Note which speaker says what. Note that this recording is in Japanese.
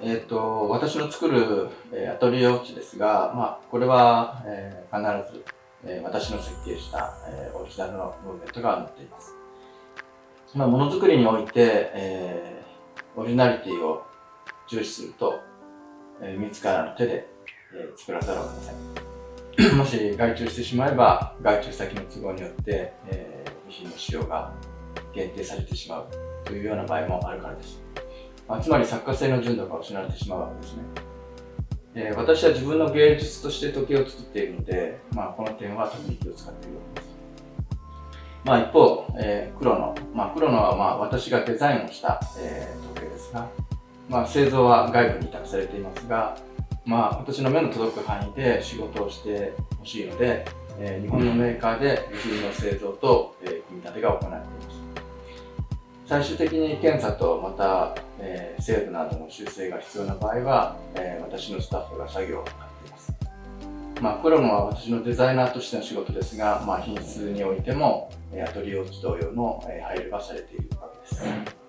Speaker 1: 私の作るアトリエウォッチですが、これは必ず私の設計したオリジナルのムーブメントが載っています。ものづくりにおいてオリジナリティを重視すると自らの手で作らざるを得ません。もし外注してしまえば外注先の都合によって部品の使用が限定されてしまうというような場合もあるからです。つまり作家性の純度が失われてしまうわけですね。私は自分の芸術として時計を作っているので、この点は特に気を使っているわけです。一方、黒野は私がデザインをした時計ですが、製造は外部に委託されていますが、私の目の届く範囲で仕事をしてほしいので、日本のメーカーで部品の製造と組み立てが行われています。最終的に検査とまた、精度などの修正が必要な場合は、私のスタッフが作業を行っています。黒野は私のデザイナーとしての仕事ですが、品質においてもアトリエウォッチ同様の配慮がされているわけです。